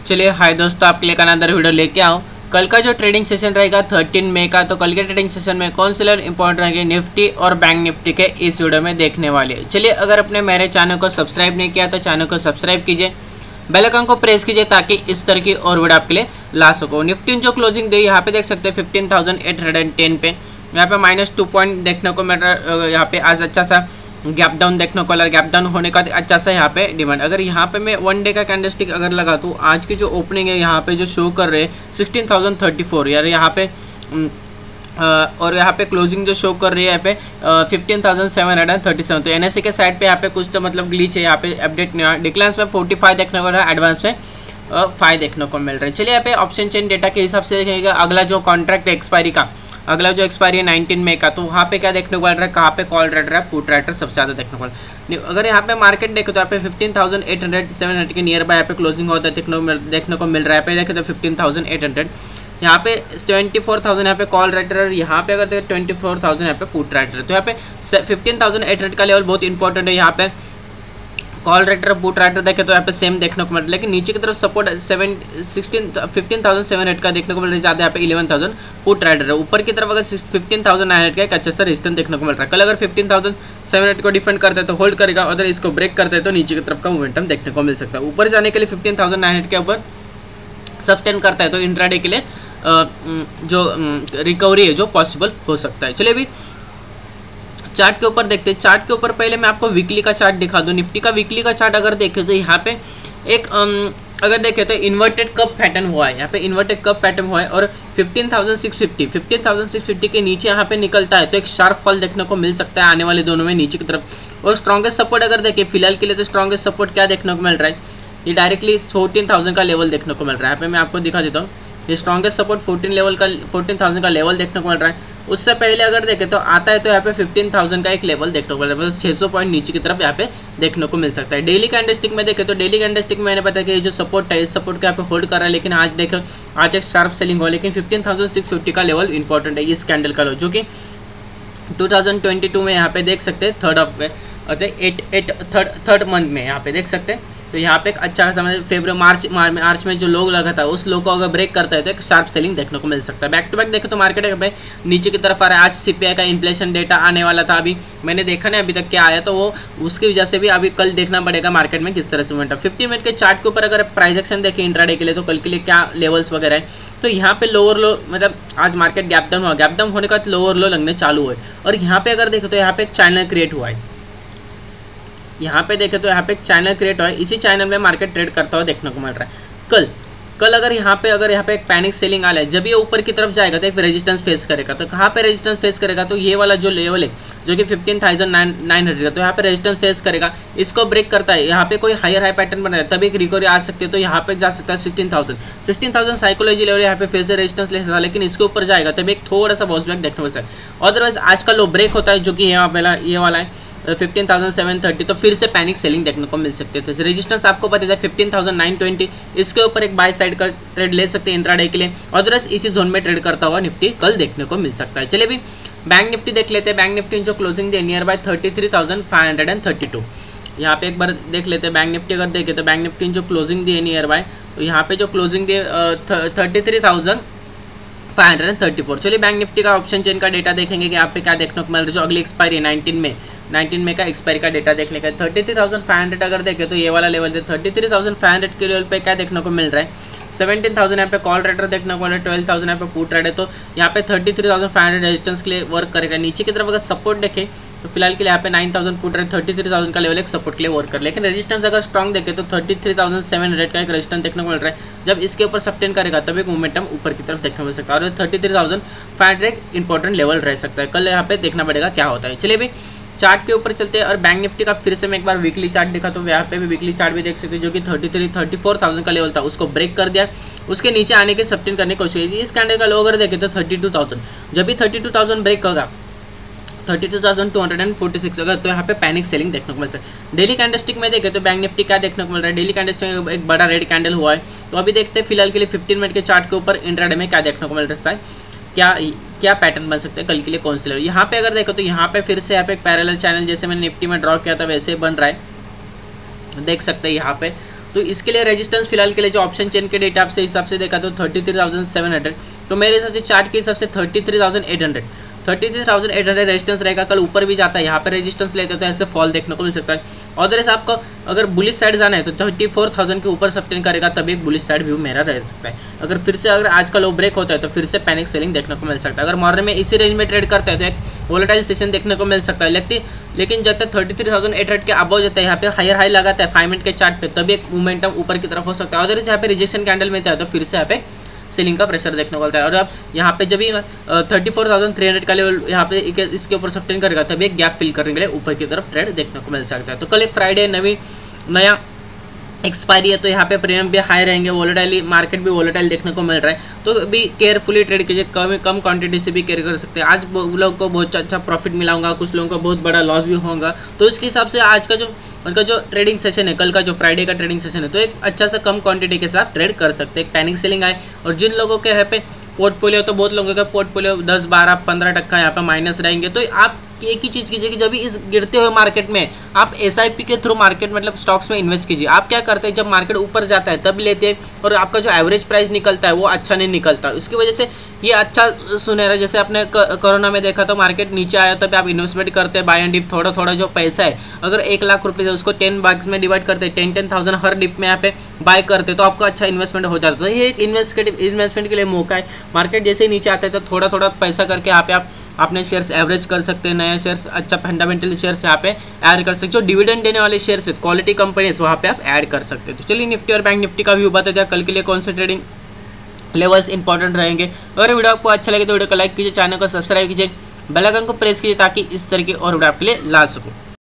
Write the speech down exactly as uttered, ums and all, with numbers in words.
चलिए हाय दोस्तों, आपके लिए एक अनदर वीडियो लेके आओ। कल का जो ट्रेडिंग सेशन रहेगा थर्टीन मई का, तो कल के ट्रेडिंग सेशन में कौन से लेवल इंपॉर्टेंट रहेंगे निफ्टी और बैंक निफ्टी के इस वीडियो में देखने वाले हैं। चलिए, अगर आपने मेरे चैनल को सब्सक्राइब नहीं किया तो चैनल को सब्सक्राइब कीजिए, बेल आइकन को प्रेस कीजिए ताकि इस तरह की और वीडियो आपके लिए ला सको। निफ्टी जो क्लोजिंग दी यहाँ पे देख सकते हैं fifteen thousand eight hundred ten पे, यहाँ पे माइनस टू पॉइंट देखने को मिल रहा है। यहाँ पे आज अच्छा सा गैप डाउन देखने को, गैप डाउन होने का अच्छा सा यहाँ पे डिमांड। अगर यहाँ पे मैं वन डे का कैंडलस्टिक अगर लगा तो आज की जो ओपनिंग है यहाँ पे जो शो कर रहे हैं सिक्सटीन थाउजेंड थर्टी फोर यार यहाँ पे, और यहाँ पे क्लोजिंग जो शो कर रही है यहाँ पे fifteen thousand seven hundred thirty seven. तो एनएससी के साइड पे यहाँ पे कुछ तो मतलब ग्लिच है, यहाँ पे अपडेट नहीं हुआ। डिक्लाइंस में फोर्टी फाइव देखने को रहा है, एडवांस में फाइव देखने को मिल रहा है। चलिए, यहाँ पे ऑप्शन चेन डेटा के हिसाब से देखेंगे। अगला जो कॉन्ट्रैक्ट एक्सपायरी का अगला जो एक्सपायरी है नाइनटीन मई का, तो वहाँ पे क्या देखने को मिल रहा है, कहाँ पे कॉल राइटर है, पुट राइटर सबसे ज़्यादा देखने को मिल रहा है। अगर यहाँ पे मार्केट देखे तो यहाँ पे fifteen thousand eight hundred seven hundred के नियर बाय यहाँ पे क्लोजिंग होता है देखने को मिल रहा है। यहाँ पे देखे तो फिफ्टीन थाउजेंड एट हंड्रेड, यहाँ पे ट्वेंटी फोर थाउजेंड यहाँ पे कॉल राइटर और यहाँ पे अगर देखें ट्वेंटी फोर थाउजेंड यहाँ पे पुट राइटर। तो यहाँ पे फिफ्टीन थाउजेंड एट हंड्रेड का लेवल बहुत इंपॉर्टेंट है। यहाँ पे कॉल राइटर पुट राइटर देखे तो यहाँ पे सेम देखने को मिल रहा है, लेकिन नीचे की तरफ support seven sixteen fifteen thousand seven hundred का देखने को मिल रहा है, ज़्यादा यहाँ पे इलेवन थाउजेंड पुट राइटर है। ऊपर की तरफ अगर फिफ्टीन थाउजेंड नाइन हंड्रेड का एक अच्छा सा रेजिस्टेंस देखने को मिल रहा है। कल अगर फिफ्टीन थाउजेंड सेवन हंड्रेड को डिफेंड करते हैं तो होल्ड करेगा, अगर इसको ब्रेक करते हैं तो नीचे की तरफ का मोमेंटम देखने को मिल सकता है। ऊपर जाने के लिए फिफ्टीन थाउजेंड नाइन हंड्रेड के ऊपर सस्टेन करता है तो इंट्राडे के लिए जो रिकवरी है जो पॉसिबल हो सकता है। चलिए अभी चार्ट के ऊपर देखते हैं। चार्ट के ऊपर पहले मैं आपको वीकली का चार्ट दिखा दूं। निफ्टी का वीकली का चार्ट अगर देखें तो यहाँ पे एक अगर देखें तो इन्वर्टेड कप पैटर्न हुआ है, यहाँ पे इन्वर्टेड कप पैटर्न हुआ है और fifteen thousand six fifty fifteen thousand six fifty के नीचे यहाँ पे निकलता है तो एक शार्प फॉल देखने को मिल सकता है आने वाले दोनों में नीचे की तरफ। और स्ट्रॉन्गेस्ट सपोर्ट अगर देखें फिलहाल के लिए तो स्ट्रॉन्गेस्ट सपोर्ट क्या देखने को मिल रहा है, ये डायरेक्टली फोर्टीन थाउजेंड का लेवल देखने को मिल रहा है। यहाँ पे मैं आपको दिखा देता हूँ, ये स्ट्रॉन्गेस्ट सपोर्ट फोर्टीन लेवल का फोर्टीन थाउजेंड का लेवल देखने को मिल रहा है। उससे पहले अगर देखें तो आता है तो यहाँ पे फिफ्टीन थाउजेंड का एक लेवल देखने को मिल रहा है, छह सौ पॉइंट नीचे की तरफ यहाँ पे देखने को मिल सकता है। डेली कैंडलस्टिक में देखें तो डेली कैंडलस्टिक में मैंने बताया कि ये जो सपोर्ट है इस सपोर्ट को यहाँ पे होल्ड कर रहा है, लेकिन आज देखो आज एक शार्प सेलिंग हुआ, लेकिन फिफ्टीन थाउजेंड सिक्स फिफ्टी का लेवल इंपॉर्टेंट है इस कैंडल का, जो कि टू थाउजेंड ट्वेंटी टू में यहाँ पे देख सकते हैं third of eight eight third third month में यहाँ पे देख सकते हैं। तो यहाँ पे एक अच्छा समझ फेब्रुआरी मार्च मार्च में जो लोग लगा था उस लोग को अगर ब्रेक करता है तो एक शार्प सेलिंग देखने को मिल सकता है। बैक टू बैक देखें तो मार्केट पे नीचे की तरफ आ रहा है। आज सीपीआई का इन्फ्लेशन डेटा आने वाला था, अभी मैंने देखा नहीं अभी तक क्या आया, तो वो उसकी वजह से भी अभी कल देखना पड़ेगा मार्केट में किस तरह से मूवमेंट है। फिफ्टी मिनट के चार्ट के ऊपर अगर प्राइस एक्शन देखें इंट्राडे के लिए तो कल के लिए क्या लेवल्स वगैरह है, तो यहाँ पे लोअर लो मतलब आज मार्केट गैप डाउन हुआ, गैप डाउन होने का लोअर लो लगने चालू हुए और यहाँ पे अगर देखो तो यहाँ पे एक चैनल क्रिएट हुआ है। यहाँ पे देखें तो यहाँ पे एक चैनल क्रिएट हुआ है, इसी चैनल में मार्केट ट्रेड करता हुआ देखने को मिल रहा है। कल कल अगर यहाँ पे अगर यहाँ पे एक पैनिक सेलिंग आ रहा है, जब ये ऊपर की तरफ जाएगा तो एक रेजिस्टेंस फेस करेगा। तो कहाँ पे रेजिस्टेंस फेस करेगा, तो ये वाला जो लेवल है जो कि fifteen thousand nine nine hundred का, तो यहाँ पे रेजिस्टेंस फेस करेगा, इसको ब्रेक करता है, यहाँ पे कोई हायर हाई पैटर्न बना है तभी एक रिकवरी आ सकती है। तो यहाँ पे जा सकता है sixteen thousand sixteen thousand psychology level यहाँ पे फिर से रेजिस्टेंस ले सकता है, लेकिन इसके ऊपर जाएगा तभी एक थोड़ा सा बाउंस बैक देखने को मिल सकता है। अदरवाइज आज का लो ब्रेक होता है जो कि यहाँ पहला ये वाला है फिफ्टीन थाउजेंड सेवन थर्टी, तो फिर से पैनिक सेलिंग देखने को मिल सकते थे। रेजिस्टेंस आपको पता है फिफ्टीन थाउजेंड नाइन ट्वेंटी, इसके ऊपर एक बाय साइड का ट्रेड ले सकते हैं इंट्राडे के लिए। अदरवाइज इसी जोन में ट्रेड करता हुआ निफ्टी कल देखने को मिल सकता है। चलिए भी बैंक निफ्टी देख लेते हैं। बैंक निफ्टी जो क्लोजिंग दी near by thirty three thousand five hundred and thirty two, यहाँ पे एक बार देख लेते हैं बैंक निफ्टी अगर देखें तो बैंक निफ्टी जो क्लोजिंग दी है नियर बाय, तो यहाँ पे जो क्लोजिंग दी thirty three thousand five hundred and thirty four. चलिए बैंक निफ्टी का ऑप्शन चेन का डेटा देखेंगे कि यहाँ पे क्या देखने को मिल रहा है। जो अगली एक्सपायरी है नाइनटीन में नाइनटीन में का एक्सपायरी का डेटा देख लेगा। Thirty three thousand five hundred अगर देखें तो ये वाला लेवल है, thirty three thousand five hundred के लेवल पे क्या देखने को मिल रहा है, सेवनटीन थाउजेंड यहाँ पे कॉल राइटर देखने को मिल रहा है, ट्वेल्व थाउजेंड यहाँ पे पुट राइटर है, तो यहाँ पे thirty three thousand five hundred resistance के लिए वर्क करेगा। नीचे की तरफ अगर सपोर्ट देखें तो फिलहाल के लिए यहाँ पे nine thousand put writer thirty three thousand का लेवल एक सपोर्ट के लिए वर्क कर, लेकिन रेजिस्टेंस अगर स्ट्रॉन्ग देखें तो thirty three thousand seven hundred का एक रेजिस्टेंस देखने को मिल रहा है। जब इसके ऊपर सस्टेन करेगा तब एक मोमेंटम ऊपर की तरफ देखने को मिल सकता है और thirty three thousand five hundred एक इंपॉर्टेंट लेवल रह सकता है। कल यहाँ पे देखना पड़ेगा क्या होता है। चलिए भी चार्ट के ऊपर चलते हैं और बैंक निफ्टी का फिर से मैं एक बार वीकली चार्ट दिखा तो यहाँ पे भी वीकली चार्ट भी देख सकते हैं जो कि thirty three thirty four thousand का लेवल था, उसको ब्रेक कर दिया, उसके नीचे आने की सस्टेन करने की कोशिश की। इस कैंडल का लो अगर देखें तो थर्टी टू थाउजेंड, जब भी थर्टी टू थाउजेंड ब्रेक होगा thirty two thousand two hundred and forty six अगर, तो यहाँ पे पैनिक सेलिंग देखने को मिल सकता है। डेली कैंडलस्टिक में देखें तो बैंक निफ्टी क्या देखने को मिल रहा है, डेली कैंडलस्टिक में एक बड़ा रेड कैंडल हुआ है। तो अभी देखते हैं फिलहाल के लिए फिफ्टीन मिनट के चार्ट के ऊपर इंट्राडे में क्या देखने को मिल रहा है, क्या क्या पैटर्न बन सकते हैं कल के लिए कौन से लेवल। यहाँ पे अगर देखो तो यहाँ पे फिर से यहाँ पे एक पैरेलल चैनल जैसे मैंने निफ्टी में ड्रॉ किया था वैसे बन रहा है, देख सकते हैं यहाँ पे तो इसके लिए रेजिस्टेंस फिलहाल के लिए जो ऑप्शन चेन के डेटा से हिसाब से देखा तो thirty three thousand seven hundred, तो मेरे हिसाब से चार्ट के हिसाब से thirty three thousand eight hundred thirty three thousand eight hundred resistance रहेगा। कल ऊपर भी जाता है, यहाँ पे रेजिस्टेंस लेते तो ऐसे फॉल देखने को मिल सकता है। और अदरवाइज आपको अगर बुलिश साइड जाना है तो थर्टी फोर थाउजेंड के ऊपर सस्टेन करेगा, तभी एक बुलिश साइड व्यू मेरा रह सकता है। अगर फिर से अगर आज का लो ब्रेक होता है तो फिर से पैनिक सेलिंग देखने को मिल सकता है। अगर मॉर्निंग में इसी रेंज में ट्रेड करता है तो एक वोलेटाइल सेशन देखने को मिल सकता है। लेकिन लेकिन जब तक thirty three thousand eight hundred के अबव जाता है, यहाँ पे हायर हाई लगाता है फाइव मिनट के चार्ट पे, तभी एक मोमेंटम ऊपर की तरफ हो सकता है। अदरवाइज यहाँ पे रिजेक्शन कैंडल मिलता है तो फिर से यहाँ पे सेलिंग का प्रेशर देखने को मिलता है। और अब यहाँ पे जब भी thirty four thousand three hundred का लेवल यहाँ पे इसके ऊपर सस्टेन करेगा, तभी एक गैप फिल करने के लिए ऊपर की तरफ ट्रेड देखने को मिल सकता है। तो कल एक फ्राइडे नवी नया एक्सपायरी है, तो यहाँ पे प्रीमियम भी हाई रहेंगे, वोलेटाइल मार्केट भी वोलेटाइल देखने को मिल रहा है, तो भी केयरफुली ट्रेड कीजिए, कम कम क्वांटिटी से भी केयर कर सकते हैं। आज लोगों को बहुत अच्छा प्रॉफिट मिला होगा, कुछ लोगों को बहुत बड़ा लॉस भी होगा, तो इसके हिसाब से आज का जो उनका जो ट्रेडिंग सेशन है, कल का जो फ्राइडे का ट्रेडिंग सेशन है, तो एक अच्छा सा कम क्वांटिटी के साथ ट्रेड कर सकते हैं। एक पैनिक सेलिंग आए, और जिन लोगों के यहाँ पे पोर्टफोलियो, तो बहुत लोगों का पोर्टफोलियो दस बारह पंद्रह टक्का यहाँ पे माइनस रहेंगे, तो आप एक ही चीज़ कीजिए कि जब भी इस गिरते हुए मार्केट में आप एसआईपी के थ्रू मार्केट मतलब स्टॉक्स में इन्वेस्ट कीजिए। आप क्या करते हैं, जब मार्केट ऊपर जाता है तब लेते हैं, और आपका जो एवरेज प्राइस निकलता है वो अच्छा नहीं निकलता, उसकी वजह से ये अच्छा सुनहरा, जैसे आपने कोरोना में देखा तो मार्केट नीचे आया तब आप इन्वेस्टमेंट करते हैं बाय एंड डिप, थोड़ा थोड़ा जो पैसा है अगर एक लाख रुपये है उसको टेन बाग्स में डिवाइड करते हैं, टेन टेन थाउजेंड हर डिप में यहाँ पे बाय करते, तो आपका अच्छा इन्वेस्टमेंट हो जाता है। तो ये एक इन्वेस्टमेंट इन्वेस्टमेंट के लिए मौका है। मार्केट जैसे ही नीचे आता है तो थोड़ा थोड़ा पैसा करके यहाँ पे आप अपने शेयर्स एवरेज कर सकते हैं, नए शेयर्स अच्छा फंडामेंटल शेयर्स यहाँ पे ऐड कर सकते हैं, जो डिविडेंड देने वाले शेयर्स है क्वालिटी कंपनीज वहाँ पे आप ऐड कर सकते हैं। तो चलिए निफ्टी और बैंक निफ्टी का व्यू बता दिया, कल के लिए कौन से ट्रेडिंग लेवल्स इंपॉर्टेंट रहेंगे। अगर वीडियो आपको अच्छा लगे तो वीडियो को लाइक कीजिए, चैनल को सब्सक्राइब कीजिए, बेल आइकन को प्रेस कीजिए ताकि इस तरह की और वीडियो आपके लिए ला सकूँ।